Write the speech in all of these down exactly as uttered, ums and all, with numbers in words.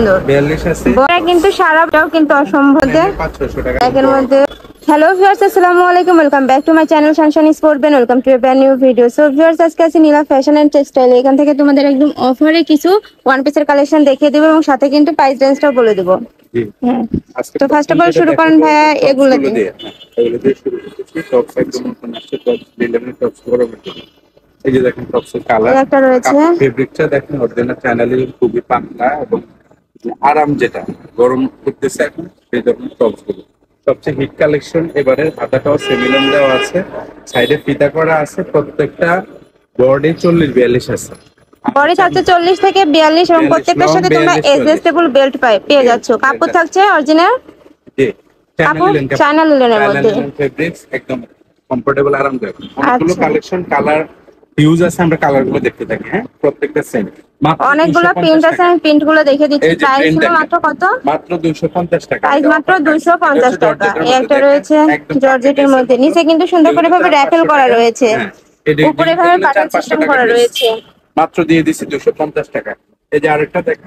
বিয়াল্লিশ আছে বড় কিন্তু সারাটাও কিন্তু অসম্ভব পাঁচশো টাকা এর মধ্যে। হ্যালো ভিউয়ার্স, আসসালামু আলাইকুম, welcome back to my channel sunshine sport band. Welcome to a brand new video. So viewers, আজকে আছে নীলা ফ্যাশন এন্ড টেক্সটাইল। এখান থেকে তোমাদের একদম অফারে কিছু ওয়ান পিসের কালেকশন দেখিয়ে দেবো এবং সাথে কিন্তু প্রাইস রেঞ্জটাও বলে দেবো। হ্যাঁ, তো ফার্স্ট অফ অল শুরু করেন ভাইয়া এগুলো দিয়ে। এগুলো দিয়ে শুরু করতেছি। টপস একদম নতুন আসছে, টপস লিলেনের টপস বড় বড়। এই যে দেখেন টপসের কালার, একটা রয়েছে ফেব্রিকটা দেখেন অরিজিনাল চ্যানেলের খুবই পাতলা এবং আরাম, যেটা গরম করতেছে এখন সেই ধরনের টপস গুলো। সবচেয়ে হিট কালেকশন এবারে। হাতাটাও সেমিলন দেওয়া আছে, সাইডে ফিতা করা আছে, প্রত্যেকটা বডি চল্লিশ বিয়াল্লিশ আছে। বডি থাকছে চল্লিশ থেকে বিয়াল্লিশ এবং প্রত্যেকটার সাথে তোমরা অ্যাডজাস্টেবল বেল্ট পাই পেয়ে যাচ্ছ। কাপড় থাকছে অরিজিনাল, জি কাপড় চায়না লিলেনের মধ্যে, ফেব্রিক্স একদম কমফোর্টেবল, আরামদায়ক। অনেকগুলো কালেকশন, কালার ইউজ আছে, আমরা কালার গুলো দেখতে থাকি। হ্যাঁ, প্রত্যেকটা সেম। অনেকগুলো প্রিন্ট আছে, আমি প্রিন্ট গুলো দেখে দিচ্ছি। প্রাইস ছিল মাত্র কত? মাত্র দুইশো পঞ্চাশ টাকা। প্রাইস মাত্র দুইশো পঞ্চাশ টাকা। একটা রয়েছে জর্জেটের মধ্যে, নিচে কিন্তু সুন্দর করে ভাবে র‍্যাপেল করা রয়েছে, উপরে ভাবে বাটন সিস্টেম করা রয়েছে। মাত্র দিয়ে দিছি দুইশো পঞ্চাশ টাকা। এই যে আরেকটা দেখেন,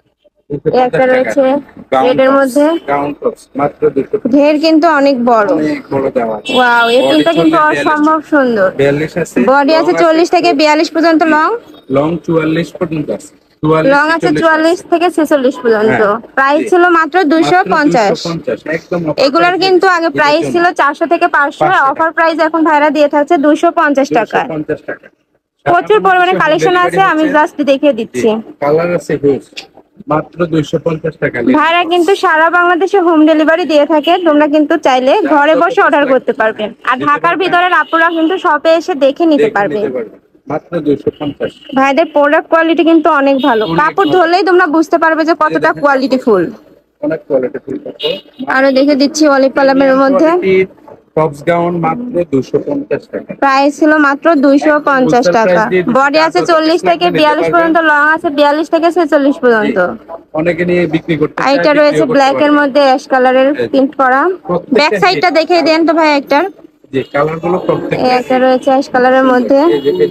একটা রয়েছে রেডের মধ্যে, গাউন টপস মাত্র দুইশো। ঘের কিন্তু অনেক বড়, অনেক বড় দেওয়া আছে। ওয়াও, এই প্রিন্টটা কিন্তু অসম্ভব সুন্দর। বিয়াল্লিশ আছে, বডি আছে চল্লিশ থেকে বিয়াল্লিশ পর্যন্ত, লং লং চুয়াল্লিশ পর্যন্ত আছে। লং আছে চুয়াল্লিশ থেকে ছেচল্লিশ পর্যন্ত। প্রাইস ছিল মাত্র দুইশো পঞ্চাশ। এগুলোর কিন্তু আগে প্রাইস ছিল চারশো থেকে পাঁচশো, অফার প্রাইস এখন ভাইরা দিয়ে থাকছে দুইশো পঞ্চাশ টাকা। প্রচুর পরিমাণে কালেকশন আছে, আমি জাস্ট দেখিয়ে দিচ্ছি। কালার আছে হিউজ, মাত্র দুইশো পঞ্চাশ টাকা। ভাইরা কিন্তু সারা বাংলাদেশে হোম ডেলিভারি দিয়ে থাকে, তোমরা কিন্তু চাইলে ঘরে বসে অর্ডার করতে পারবে। আর ঢাকার ভিতরের আপুরা কিন্তু শপে এসে দেখে নিতে পারবে। মাত্র দুইশো পঞ্চাশ। ভাইদের প্রোডাক্ট কোয়ালিটি কিন্তু অনেক ভালো, কাপড় ধরলেই তোমরা বুঝতে পারবে যে কতটা কোয়ালিটি ফুল। অনেক কোয়ালিটি ফুল। আরো দেখে দিচ্ছি অলিভ কালামের মধ্যে, টপস গাউন মাত্র দুইশো পঞ্চাশ টাকা। প্রাইস ছিল মাত্র দুইশো পঞ্চাশ টাকা। বডি আছে চল্লিশ থেকে বিয়াল্লিশ পর্যন্ত, লং আছে বিয়াল্লিশ থেকে ছেচল্লিশ পর্যন্ত। অনেকে নিয়ে বিক্রি করতে চায়। এটা রয়েছে ব্ল্যাক এর মধ্যে অ্যাশ কালারের প্রিন্ট করা। ব্যাক সাইডটা দেখিয়ে দেন তো ভাই একটা। যে কালারগুলো প্রত্যেকটা, একটা রয়েছে অ্যাশ কালারের মধ্যে,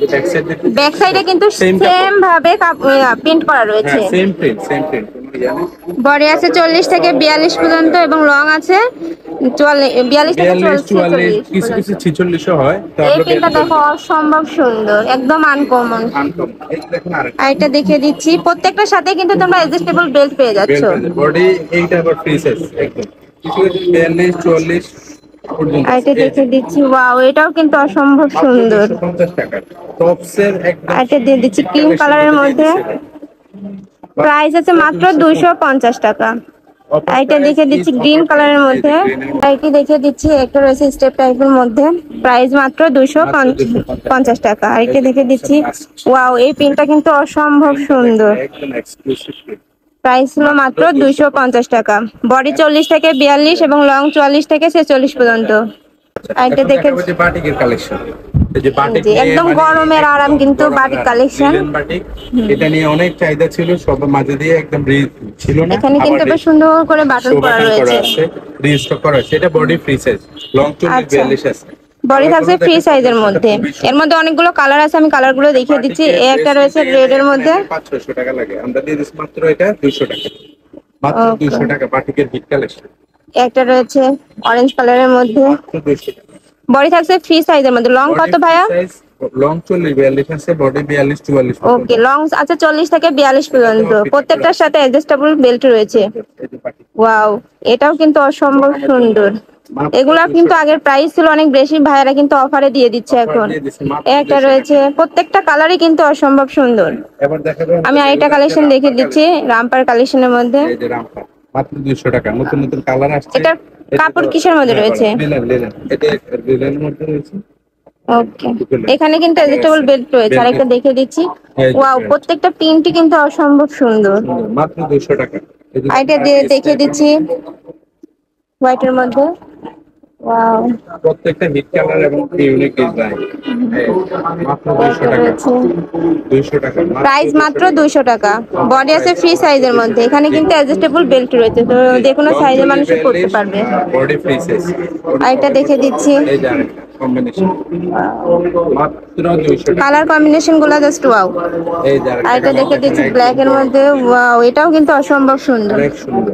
ব্যাক সাইডে কিন্তু সেম ভাবে প্রিন্ট করা রয়েছে। Same print, same print. Body আছে চল্লিশ থেকে বিয়াল্লিশ পর্যন্ত এবং লং আছে বিয়াল্লিশ থেকে চুয়াল্লিশ, কিছু কিছু ছিচল্লিশও হয়। এই প্রিন্টটা দেখো অসম্ভব সুন্দর, একদম আনকমন। আর এটা দেখিয়ে দিচ্ছি, প্রত্যেকটার সাথে কিন্তু তোমরা অ্যাডজাস্টেবল বেল্ট পেয়ে যাচ্ছ। বডি এইটা আবার ফ্রি সাইজ একদম, কিছু বিয়াল্লিশ চুয়াল্লিশ পর্যন্ত। এটা দেখে দিচ্ছি, ওয়াও, এটাও কিন্তু অসম্ভব সুন্দর। পঞ্চাশ টাকা টপসের একদম। এটা দিয়ে দিচ্ছি ক্রিম কালারের মধ্যে, প্রাইস আছে মাত্র দুইশো পঞ্চাশ টাকা। এটা দেখে দিচ্ছি গ্রিন কালারের মধ্যে, এটা দেখে দিচ্ছি একটা রয়েছে স্টেপ টাইপের মধ্যে, প্রাইস মাত্র দুইশো পঞ্চাশ টাকা। আর এটা দেখে দিচ্ছি, ওয়াও, এই প্রিন্টটা কিন্তু অসম্ভব সুন্দর। প্রাইস ছিল মাত্র দুইশো পঞ্চাশ টাকা। বডি চল্লিশ থেকে বিয়াল্লিশ এবং লং চুয়াল্লিশ থেকে ছেচল্লিশ পর্যন্ত। এটা দেখে বাটিকের কালেকশন, একদম গরমের আরাম কিন্তু বাটিক কালেকশন। এটা নিয়ে অনেক চাহিদা ছিল, সব মাঝে দিয়ে একদম ছিল না। এখানে কিন্তু বেশ সুন্দর করে বাটন করা রয়েছে, রিস্টক করা আছে। এটা বডি ফ্রি সাইজ, লং চল্লিশ বিয়াল্লিশ আছে। বডি থাকছে ফ্রি সাইজের মধ্যে। এর মধ্যে অনেকগুলো কালার আছে, আমি কালার গুলো দেখিয়ে দিচ্ছি। এই একটা রয়েছে রেড এর মধ্যে, পাঁচশো টাকা লাগে, আমরা দিয়ে দিচ্ছি মাত্র এটা দুইশো টাকা। মাত্র দুইশো টাকা বাটিকের হিট কালেকশন। একটা রয়েছে অরেঞ্জ কালারের মধ্যে, দুইশো টাকা। বডি থাকছে ফ্রি সাইজের মধ্যে। লং কত ভাইয়া? লং চল্লিশ বিয়াল্লিশ আছে, বডি বিয়াল্লিশ চুয়াল্লিশ। ওকে, লং আছে চল্লিশ থেকে বিয়াল্লিশ পর্যন্ত। প্রত্যেকটার সাথে অ্যাডজাস্টেবল বেল্ট রয়েছে। ওয়াও, এটাও কিন্তু অসম্ভব সুন্দর। এগুলা কিন্তু আগের প্রাইস ছিল অনেক বেশি, ভাইয়ারা কিন্তু অফারে দিয়ে দিচ্ছে এখন। একটা রয়েছে, প্রত্যেকটা কালারই কিন্তু অসম্ভব সুন্দর। আমি আরেকটা কালেকশন দেখে দিচ্ছি রামপার কালেকশনের মধ্যে, মাত্র দুইশো টাকা। নতুন নতুন কালার আসছে। এটা কাপড় কিসের মধ্যে রয়েছে? Linen, linen. এটা লিলেনের মধ্যে রয়েছে। ওকে, এখানে কিন্তু অ্যাডজাস্টেবল বেল্ট রয়েছে। আরেকটা দেখে দিচ্ছি, ওয়াও, প্রত্যেকটা প্রিন্টই কিন্তু অসম্ভব সুন্দর। মাত্র দুইশো টাকা। এটা দিয়ে দেখে দিচ্ছি হোয়াইটের মধ্যে, ওয়াও, প্রত্যেকটা হিট কালার এবং ইউনিক ডিজাইন। মাত্র দুইশো টাকা। দুইশো টাকা প্রাইস মাত্র দুইশো টাকা। বডি আছে ফ্রি সাইজের মধ্যে, এখানে কিন্তু অ্যাডজাস্টেবল বেল্ট রয়েছে, তো যে কোনো সাইজের মানুষ পরতে পারবে। Body free size. আর এটা দেখে দিচ্ছি, এই যে কম্বিনেশন মাত্র দুইশো টাকা। কালার কম্বিনেশন গুলো জাস্ট ওয়াও। এই যে আর এটা দেখে দিচ্ছি ব্ল্যাক এর মধ্যে, ওয়াও, এটাও কিন্তু অসম্ভব সুন্দর। অনেক সুন্দর।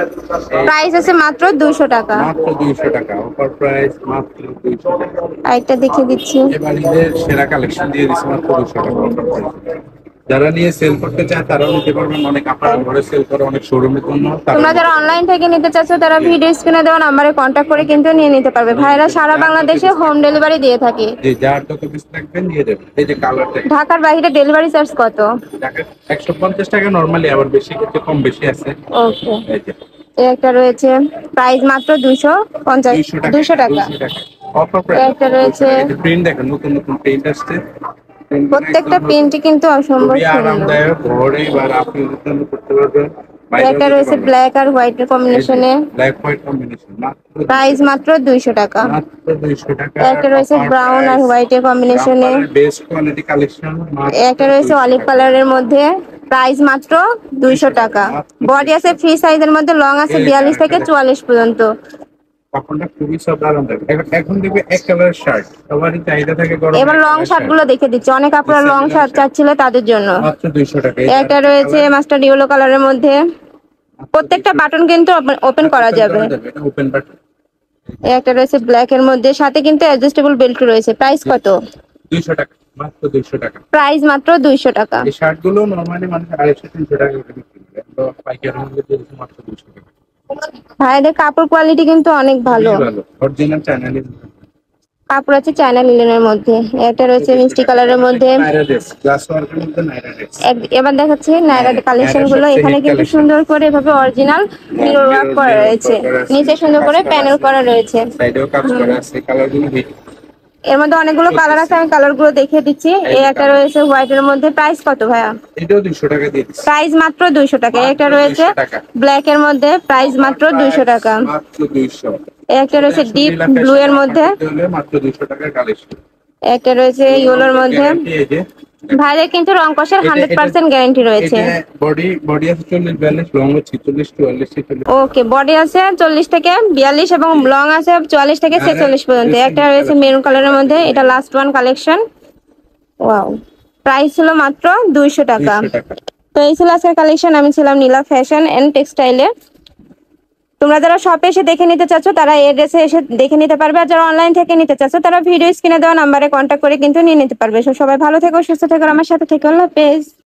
প্রাইস আছে মাত্র দুইশো টাকা। মাত্র দুইশো টাকা, অফার প্রাইস মাত্র দুইশো টাকা। আর এটা দেখে দিচ্ছি, এবার ঈদের সেরা কালেকশন দিয়ে দিচ্ছে মাত্র দুইশো টাকা অফার প্রাইস। যারা নিয়ে সেল করতে চায় তারাও নিতে পারবেন, অনেক আপনারা ঘরে সেল করে, অনেক শোরুমে জন্য। তোমরা যারা অনলাইন থেকে নিতে চাচ্ছ তারা ভিডিও স্ক্রিনে দেওয়া নাম্বারে কন্ট্যাক্ট করে কিন্তু নিয়ে নিতে পারবে। ভাইরা সারা বাংলাদেশে হোম ডেলিভারি দিয়ে থাকে। যে যার যত পিস লাগবে নিয়ে যাবেন। এই যে কালারটা ঢাকার বাইরে ডেলিভারি চার্জ কত? একশো পঞ্চাশ টাকা নরমালি, আবার বেশি করতে কম বেশি আছে। ওকে, এই যে এই একটা রয়েছে প্রাইস মাত্র দুইশো পঞ্চাশ, দুইশো টাকা। Offer price. একটা রয়েছে, প্রিন্ট দেখেন, নতুন নতুন প্রিন্ট আসছে। প্রত্যেকটা প্রিন্টই কিন্তু অসম্ভব খুবই সুন্দর। আরামদায়ক, ঘরে বা আপনি জন্য করতে পারবেন। একটা রয়েছে ব্ল্যাক আর হোয়াইট এর কম্বিনেশনে, ব্ল্যাক হোয়াইট কম্বিনেশন, মাত্র প্রাইস মাত্র দুইশো টাকা। মাত্র দুইশো টাকা। একটা রয়েছে ব্রাউন আর হোয়াইট এর কম্বিনেশনে, বেস্ট কোয়ালিটি কালেকশন। একটা রয়েছে অলিভ কালারের মধ্যে, প্রাইস মাত্র দুইশো টাকা। বডি আছে ফ্রি সাইজের মধ্যে, লং আছে বিয়াল্লিশ থেকে চুয়াল্লিশ পর্যন্ত। কাপড়টা খুবই সফট আরামদায়ক। এখন এখন দেখবে এক কালার শার্ট সবারই চাহিদা থাকে গরম। এবার লং শার্ট গুলো দেখে দিচ্ছি, অনেক আপনারা লং শার্ট চাচ্ছিল তাদের জন্য। মাত্র দুইশো টাকা। একটা রয়েছে মাস্টার্ড ইয়েলো কালারের মধ্যে, প্রত্যেকটা বাটন কিন্তু ওপেন করা যাবে। এটা ওপেন বাটন। একটা রয়েছে ব্ল্যাক এর মধ্যে, সাথে কিন্তু অ্যাডজাস্টেবল বেল্ট রয়েছে। প্রাইস কত? দুইশো টাকা, মাত্র দুইশো টাকা। প্রাইস মাত্র দুইশো টাকা। এই শার্ট গুলো নরমালি মানুষ আড়াইশো তিনশো টাকা করে বিক্রি করে, তো পাইকারি মূল্যে দিয়েছে মাত্র দুইশো টাকা। ভাইদের কাপড় কোয়ালিটি কিন্তু অনেক ভালো। অরিজিনাল চায়নালি কাপড় আছে চায়না লিনেনের মধ্যে। একটা রয়েছে মিষ্টি কালারের মধ্যে। নাইরা ড্রেস, গ্লাস ওয়ার্কের মধ্যে নাইরা ড্রেস। এক- এবার দেখাচ্ছি নাইরা কালেকশন গুলো। এখানে কিন্তু সুন্দর করে এভাবে অরিজিনাল মিরর ওয়ার্ক করা রয়েছে, নিচে সুন্দর করে প্যানেল করা রয়েছে। সাইডেও কাজ করা আছে, কালারগুলো হিট। এর মধ্যে অনেকগুলো কালার আছে, আমি কালার গুলো দেখিয়ে দিচ্ছি। এই একটা রয়েছে হোয়াইট এর মধ্যে, প্রাইস কত ভাইয়া? এটাও দুইশো টাকা দিয়ে দিচ্ছি। প্রাইস মাত্র দুইশো টাকা। একটা রয়েছে ব্ল্যাক এর মধ্যে, প্রাইস মাত্র দুইশো টাকা। মাত্র দুইশো। একটা রয়েছে ডিপ ব্লু এর মধ্যে, মাত্র দুইশো টাকার কালেকশন। একটা রয়েছে ইয়েলোর মধ্যে। এই যে ভাইদের কিন্তু রং কষের হান্ড্রেড পার্সেন্ট গ্যারান্টি রয়েছে। বডি বডি আছে চল্লিশ বিয়াল্লিশ, লং হচ্ছে চল্লিশ চুয়াল্লিশ ছেচল্লিশ। ওকে, বডি আছে চল্লিশ থেকে বিয়াল্লিশ এবং লং আছে চুয়াল্লিশ থেকে ছেচল্লিশ পর্যন্ত। একটা রয়েছে মেরুন কালারের মধ্যে, এটা last one collection. Wow, price ছিল মাত্র দুইশো টাকা। তো এই ছিল আজকের কালেকশন। আমি ছিলাম নীলা ফ্যাশন এন্ড টেক্সটাইলে। তোমরা যারা শপে এসে দেখে নিতে চাচ্ছ তারা এড্রেসে এসে দেখে নিতে পারবে, আর যারা অনলাইন থেকে নিতে চাচ্ছ তারা ভিডিও স্ক্রিনে দেওয়া নাম্বারে কন্ট্যাক্ট করে কিন্তু নিয়ে নিতে পারবে। সবাই ভালো থেকো, সুস্থ থেকো, আমার সাথে থেকো। আল্লাহ হাফেজ।